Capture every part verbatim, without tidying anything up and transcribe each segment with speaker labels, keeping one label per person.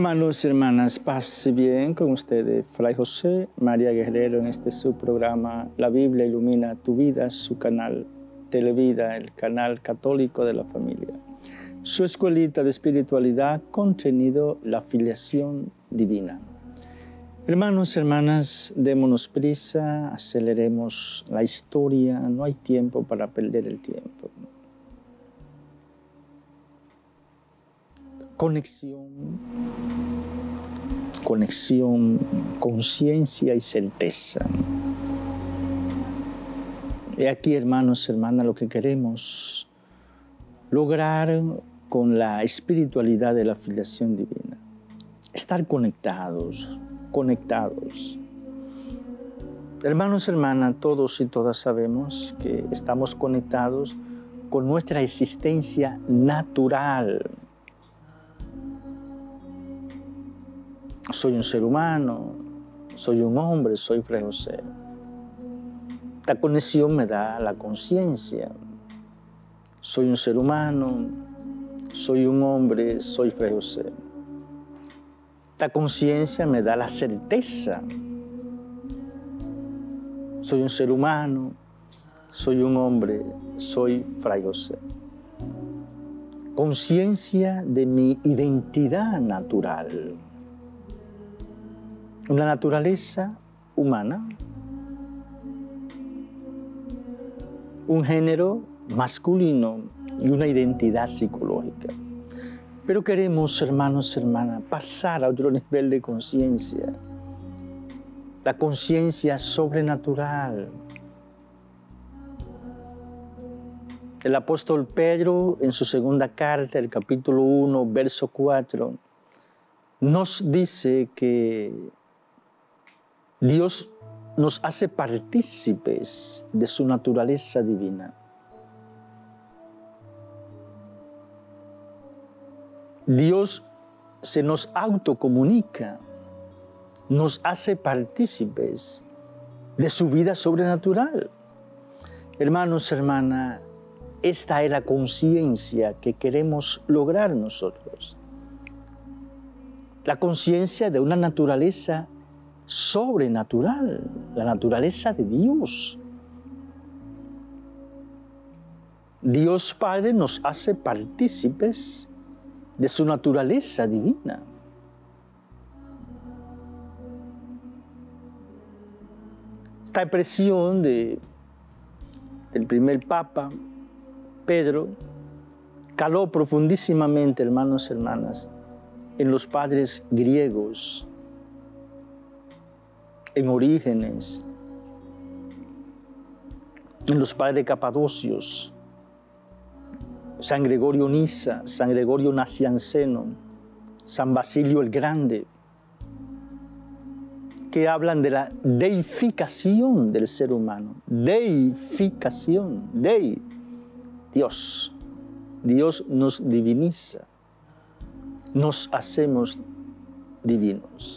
Speaker 1: Hermanos y hermanas, paz y bien con ustedes. Fray José María Guerrero en este su programa La Biblia ilumina tu vida, su canal Televida, el canal católico de la familia. Su escuelita de espiritualidad, contenido la filiación divina. Hermanos y hermanas, démonos prisa, aceleremos la historia, no hay tiempo para perder el tiempo. Conexión, conexión, conciencia y certeza. Y aquí, hermanos y hermanas, lo que queremos lograr con la espiritualidad de la filiación divina. Estar conectados, conectados. Hermanos y hermanas, todos y todas sabemos que estamos conectados con nuestra existencia natural. Soy un ser humano, soy un hombre, soy Fray José. Esta conexión me da la conciencia. Soy un ser humano, soy un hombre, soy Fray José. Esta conciencia me da la certeza. Soy un ser humano, soy un hombre, soy Fray José. Conciencia de mi identidad natural. Una naturaleza humana, un género masculino y una identidad psicológica. Pero queremos, hermanos y hermanas, pasar a otro nivel de conciencia, la conciencia sobrenatural. El apóstol Pedro, en su segunda carta, el capítulo uno, verso cuatro, nos dice que Dios nos hace partícipes de su naturaleza divina. Dios se nos autocomunica, nos hace partícipes de su vida sobrenatural. Hermanos, hermanas, esta es la conciencia que queremos lograr nosotros. La conciencia de una naturaleza sobrenatural, la naturaleza de Dios. Dios Padre nos hace partícipes de su naturaleza divina. Esta expresión de, del primer Papa, Pedro, caló profundísimamente, hermanos y hermanas, en los padres griegos, en Orígenes, en los padres capadocios, San Gregorio Nisa, San Gregorio Nacianceno, San Basilio el Grande, que hablan de la deificación del ser humano. Deificación, dei, Dios. Dios nos diviniza, nos hacemos divinos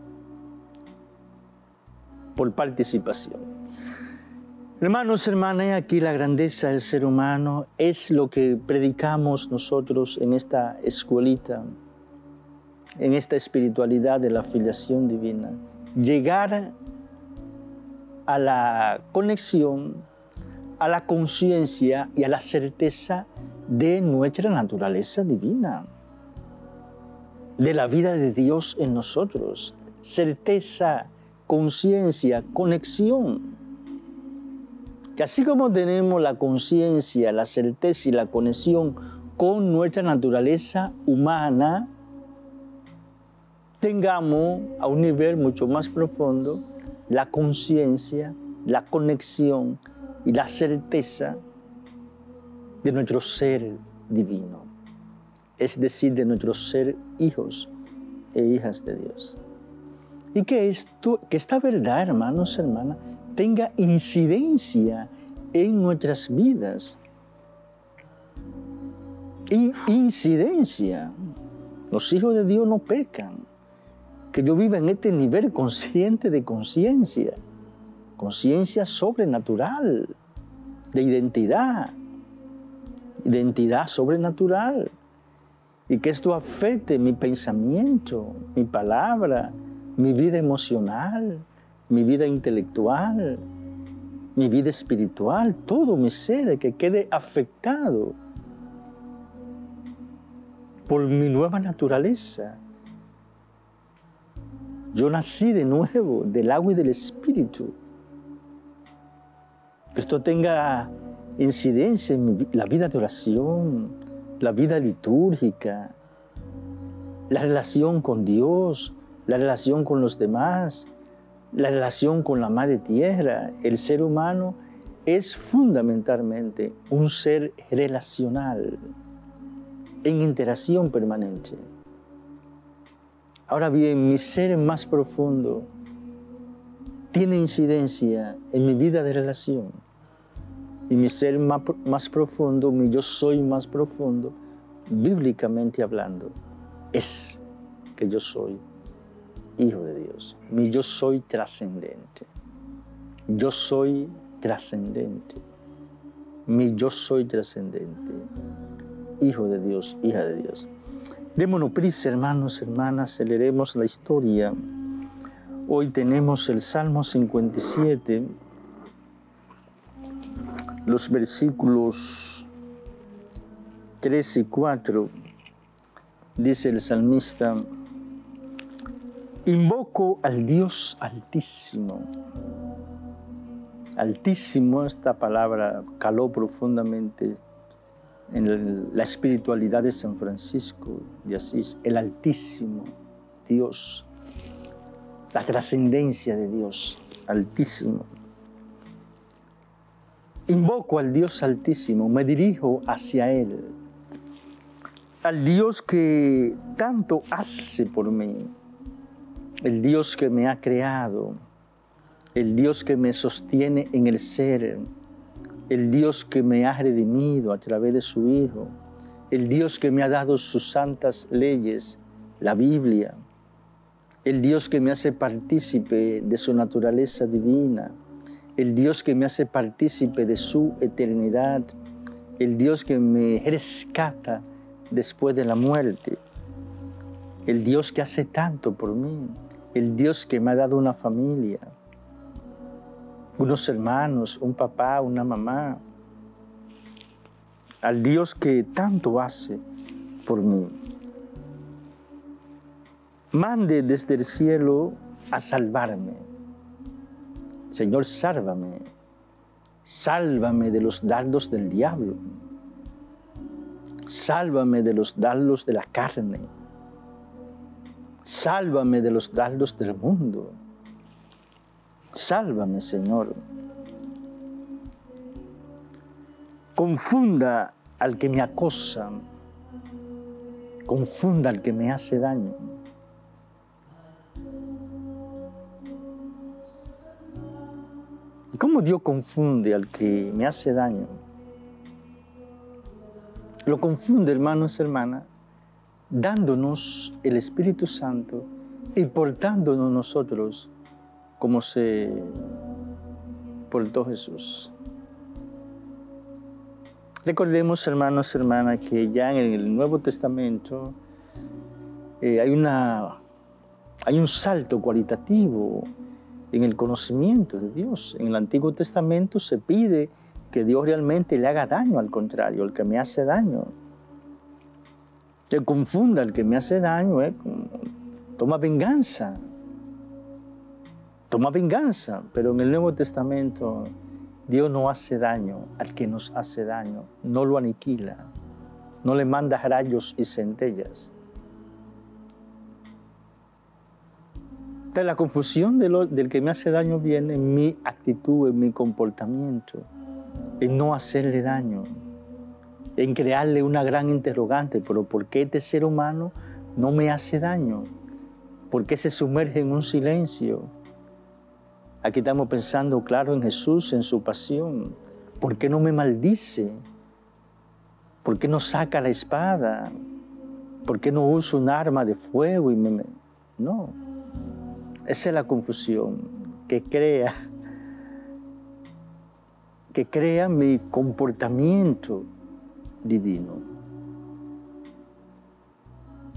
Speaker 1: por participación. Hermanos, hermanas, aquí la grandeza del ser humano es lo que predicamos nosotros en esta escuelita, en esta espiritualidad de la filiación divina. Llegar a la conexión, a la conciencia y a la certeza de nuestra naturaleza divina, de la vida de Dios en nosotros. Certeza, conciencia, conexión. Que así como tenemos la conciencia, la certeza y la conexión con nuestra naturaleza humana, tengamos a un nivel mucho más profundo la conciencia, la conexión y la certeza de nuestro ser divino, es decir, de nuestro ser hijos e hijas de Dios. Y que, esto, que esta verdad, hermanos y hermanas, tenga incidencia en nuestras vidas. In, incidencia. Los hijos de Dios no pecan. Que yo viva en este nivel consciente de conciencia. Conciencia sobrenatural, de identidad. Identidad sobrenatural. y que esto afecte mi pensamiento, mi palabra, mi vida emocional, mi vida intelectual, mi vida espiritual, todo mi ser, que quede afectado por mi nueva naturaleza. Yo nací de nuevo del agua y del Espíritu. Que esto tenga incidencia en mi, la vida de oración, la vida litúrgica, la relación con Dios, la relación con los demás, la relación con la Madre Tierra. El ser humano es fundamentalmente un ser relacional, en interacción permanente. Ahora bien, mi ser más profundo tiene incidencia en mi vida de relación. Y mi ser más, más profundo, mi yo soy más profundo, bíblicamente hablando, es que yo soy hijo de Dios. Mi yo soy trascendente. Yo soy trascendente. Mi yo soy trascendente. Hijo de Dios, hija de Dios. Démonos prisa, hermanos, hermanas, aceleremos la historia. Hoy tenemos el Salmo cincuenta y siete, los versículos tres y cuatro. Dice el salmista: invoco al Dios Altísimo. Altísimo, esta palabra caló profundamente en la espiritualidad de San Francisco de Asís. El Altísimo Dios, la trascendencia de Dios Altísimo. Invoco al Dios Altísimo, me dirijo hacia Él, al Dios que tanto hace por mí, el Dios que me ha creado, el Dios que me sostiene en el ser, el Dios que me ha redimido a través de su Hijo, el Dios que me ha dado sus santas leyes, la Biblia, el Dios que me hace partícipe de su naturaleza divina, el Dios que me hace partícipe de su eternidad, el Dios que me rescata después de la muerte, el Dios que hace tanto por mí, el Dios que me ha dado una familia, unos hermanos, un papá, una mamá, al Dios que tanto hace por mí. Mande desde el cielo a salvarme. Señor, sálvame, sálvame de los dardos del diablo, sálvame de los dardos de la carne, sálvame de los dardos del mundo. Sálvame, Señor. Confunda al que me acosa, confunda al que me hace daño. ¿Y cómo Dios confunde al que me hace daño? Lo confunde, hermanos y hermanas, dándonos el Espíritu Santo y portándonos nosotros como se portó Jesús. Recordemos, hermanos y hermanas, que ya en el Nuevo Testamento eh, hay, una, hay un salto cualitativo en el conocimiento de Dios. En el Antiguo Testamento se pide que Dios realmente le haga daño, al contrario, al que me hace daño. Que confunda al que me hace daño, eh, toma venganza. Toma venganza, pero en el Nuevo Testamento Dios no hace daño al que nos hace daño, no lo aniquila, no le manda rayos y centellas. Entonces, la confusión de lo, del que me hace daño viene en mi actitud, en mi comportamiento, en no hacerle daño, en crearle una gran interrogante, pero ¿por qué este ser humano no me hace daño? ¿Por qué se sumerge en un silencio? Aquí estamos pensando, claro, en Jesús, en su pasión. ¿Por qué no me maldice? ¿Por qué no saca la espada? ¿Por qué no usa un arma de fuego? Y me... No. Esa es la confusión que crea, que crea mi comportamiento divino.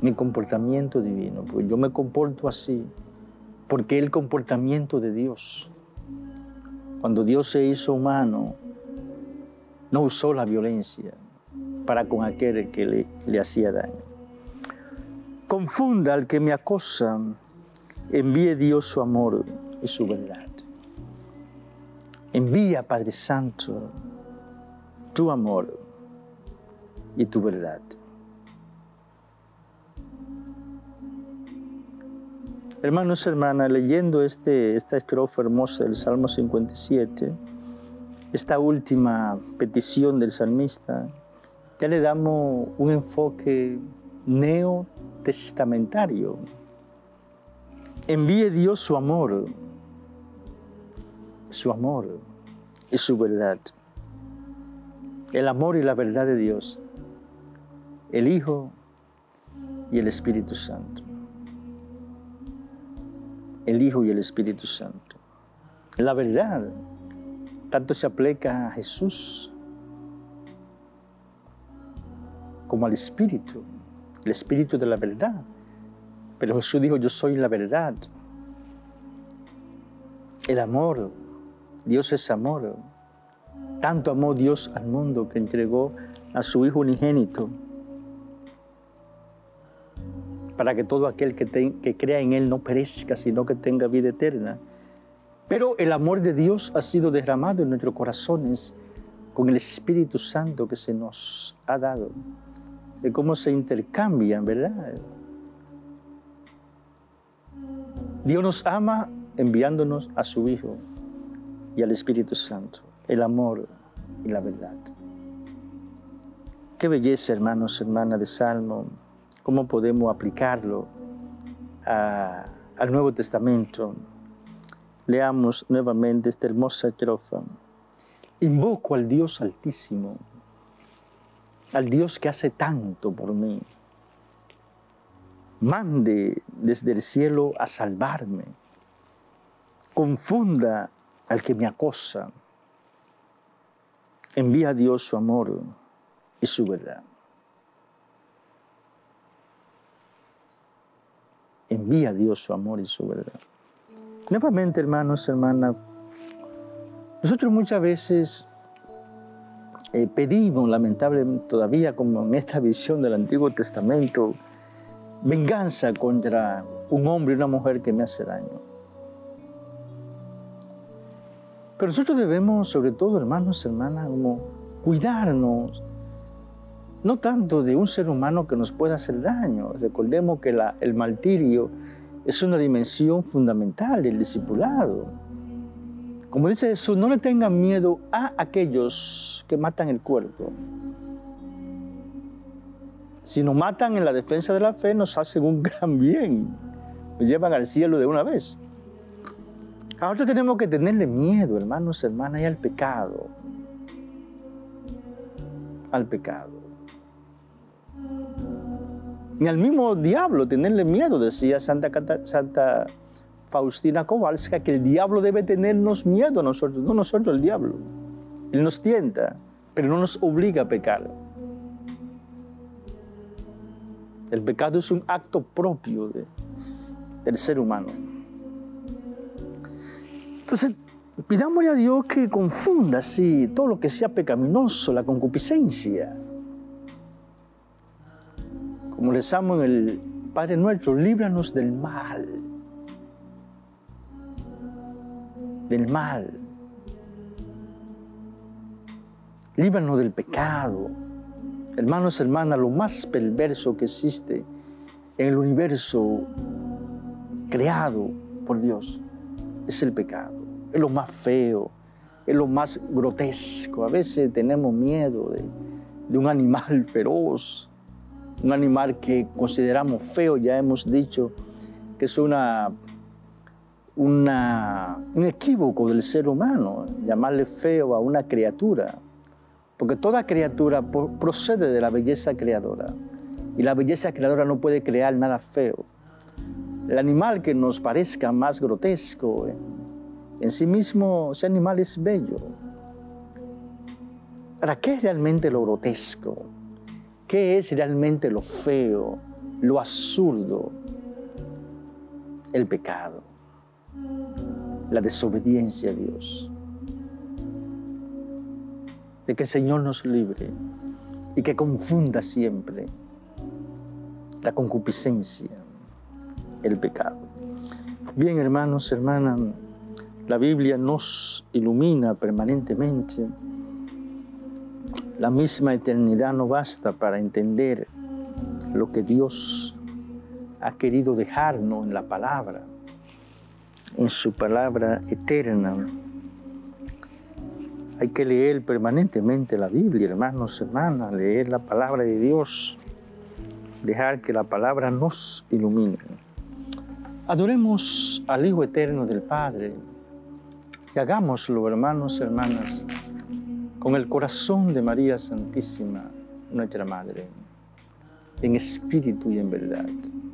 Speaker 1: mi comportamiento divino, porque yo me comporto así, porque es el comportamiento de Dios. Cuando Dios se hizo humano, no usó la violencia para con aquel que le, le hacía daño. Confunda al que me acosa, envíe Dios su amor y su verdad. Envía, Padre Santo, tu amor y tu verdad. Hermanos y hermanas, leyendo este, esta estrofa hermosa del Salmo cincuenta y siete, esta última petición del salmista, ya le damos un enfoque neotestamentario. Envíe Dios su amor, su amor y su verdad. El amor y la verdad de Dios, el Hijo y el Espíritu Santo. El Hijo y el Espíritu Santo. La verdad tanto se aplica a Jesús como al Espíritu, el Espíritu de la verdad. Pero Jesús dijo, yo soy la verdad. El amor, Dios es amor. Tanto amó Dios al mundo que entregó a su Hijo unigénito para que todo aquel que, te, que crea en Él no perezca, sino que tenga vida eterna. Pero el amor de Dios ha sido derramado en nuestros corazones con el Espíritu Santo que se nos ha dado. De cómo se intercambian, ¿verdad? Dios nos ama enviándonos a su Hijo y al Espíritu Santo, el amor y la verdad. Qué belleza, hermanos, hermanas de Salmo, cómo podemos aplicarlo a, al Nuevo Testamento. Leamos nuevamente esta hermosa estrofa. Invoco al Dios Altísimo, al Dios que hace tanto por mí. Mande desde el cielo a salvarme. Confunda al que me acosa. Envía a Dios su amor y su verdad. Envía a Dios su amor y su verdad. Nuevamente, hermanos, hermanas, nosotros muchas veces eh, pedimos, lamentablemente todavía, como en esta visión del Antiguo Testamento, venganza contra un hombre y una mujer que me hace daño. Pero nosotros debemos, sobre todo, hermanos, hermanas, como cuidarnos, no tanto de un ser humano que nos pueda hacer daño. Recordemos que la, el martirio es una dimensión fundamental del discipulado. Como dice Jesús, no le tengan miedo a aquellos que matan el cuerpo. Si nos matan en la defensa de la fe, nos hacen un gran bien. Nos llevan al cielo de una vez. Ahora tenemos que tenerle miedo, hermanos, hermanas, y al pecado. Al pecado. Ni al mismo diablo tenerle miedo, decía Santa, Santa Faustina Kowalska, que el diablo debe tenernos miedo a nosotros, no nosotros el diablo. Él nos tienta, pero no nos obliga a pecar. El pecado es un acto propio de, del ser humano. Entonces, pidámosle a Dios que confunda así todo lo que sea pecaminoso, la concupiscencia. Como rezamos en el Padre Nuestro, líbranos del mal. Del mal. Líbranos del pecado. Hermanos, hermanas, lo más perverso que existe en el universo creado por Dios es el pecado. Es lo más feo, es lo más grotesco. A veces tenemos miedo de, de un animal feroz, un animal que consideramos feo. Ya hemos dicho que es una, una, un equívoco del ser humano, llamarle feo a una criatura. Porque toda criatura procede de la belleza creadora. Y la belleza creadora no puede crear nada feo. El animal que nos parezca más grotesco, eh, en sí mismo, ese animal es bello. ¿Para qué es realmente lo grotesco? ¿Qué es realmente lo feo? lo absurdo, el pecado, la desobediencia a Dios. De que el Señor nos libre y que confunda siempre la concupiscencia, el pecado. Bien, hermanos, hermanas, la Biblia nos ilumina permanentemente. La misma eternidad no basta para entender lo que Dios ha querido dejarnos en la palabra, en su palabra eterna. Hay que leer permanentemente la Biblia, hermanos, hermanas, leer la palabra de Dios, dejar que la palabra nos ilumine. Adoremos al Hijo Eterno del Padre y hagámoslo, hermanos, hermanas, con el corazón de María Santísima, nuestra Madre, en espíritu y en verdad.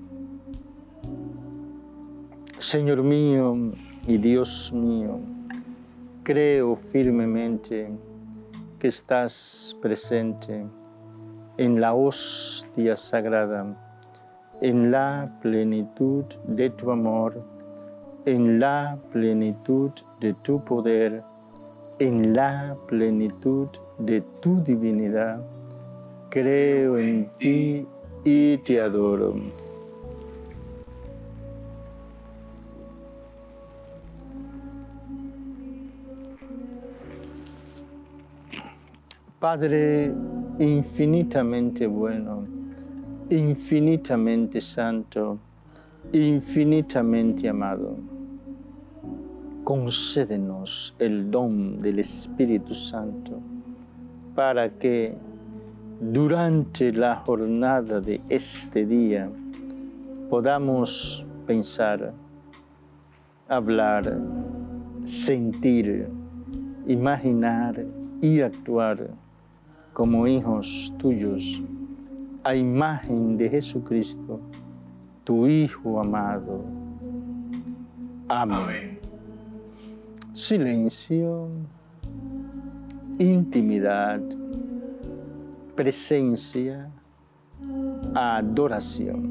Speaker 1: Señor mío y Dios mío, creo firmemente que estás presente en la hostia sagrada, en la plenitud de tu amor, en la plenitud de tu poder, en la plenitud de tu divinidad. Creo en ti y te adoro. Padre infinitamente bueno, infinitamente santo, infinitamente amado, concédenos el don del Espíritu Santo para que durante la jornada de este día podamos pensar, hablar, sentir, imaginar y actuar como hijos tuyos, a imagen de Jesucristo, tu Hijo amado. Amén. Amén. Silencio, intimidad, presencia, adoración.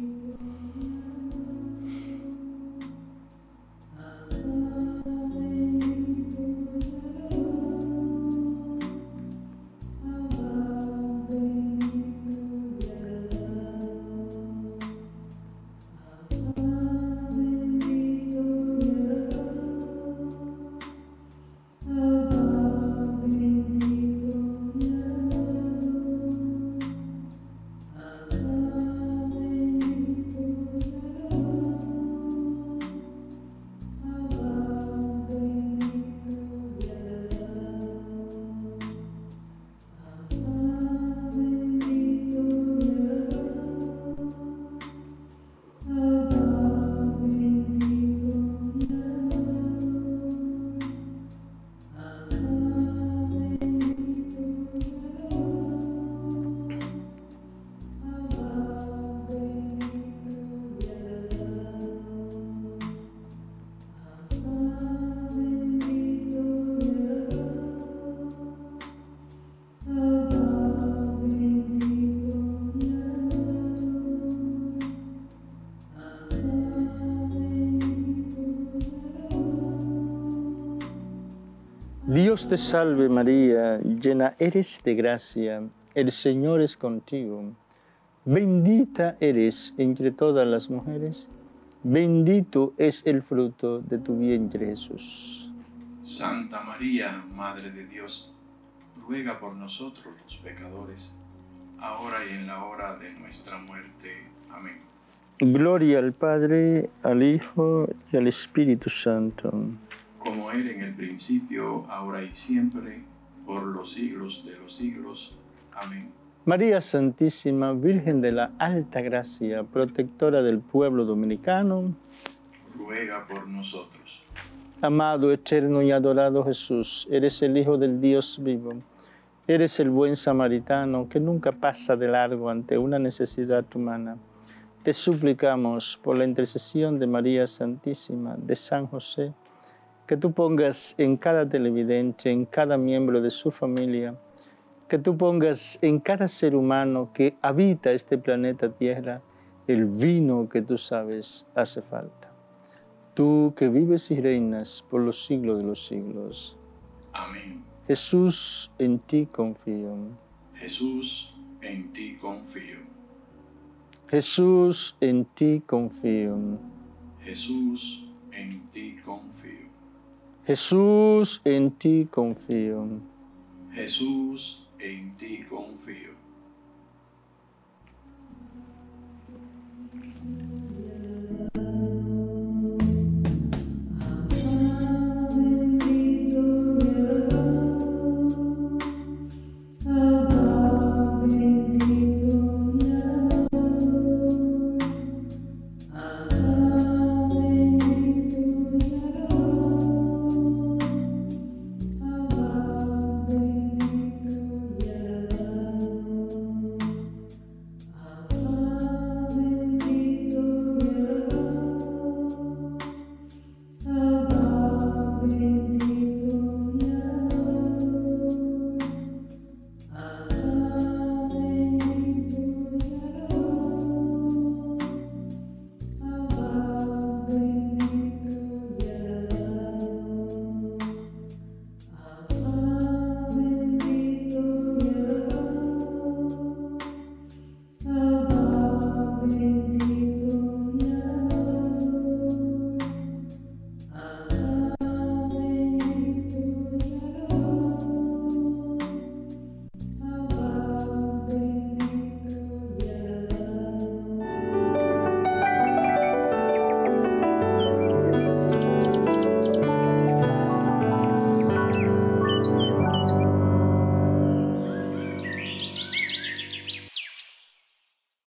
Speaker 1: Dios te salve María, llena eres de gracia, el Señor es contigo. Bendita eres entre todas las mujeres, bendito es el fruto de tu vientre Jesús.
Speaker 2: Santa María, Madre de Dios, ruega por nosotros los pecadores, ahora y en la hora de nuestra muerte. Amén.
Speaker 1: Gloria al Padre, al Hijo y al Espíritu Santo.
Speaker 2: Como era en el principio, ahora y siempre, por los siglos de los siglos. Amén.
Speaker 1: María Santísima, Virgen de la Alta Gracia, protectora del pueblo dominicano,
Speaker 2: ruega por nosotros.
Speaker 1: Amado, eterno y adorado Jesús, eres el Hijo del Dios vivo. Eres el buen samaritano que nunca pasa de largo ante una necesidad humana. Te suplicamos, por la intercesión de María Santísima, de San José, que tú pongas en cada televidente, en cada miembro de su familia, que tú pongas en cada ser humano que habita este planeta Tierra, el vino que tú sabes hace falta. Tú que vives y reinas por los siglos de los siglos.
Speaker 2: Amén.
Speaker 1: Jesús, en ti confío.
Speaker 2: Jesús, en ti confío.
Speaker 1: Jesús, en ti confío.
Speaker 2: Jesús, en ti confío.
Speaker 1: Jesús, en ti confío.
Speaker 2: Jesús, en ti confío.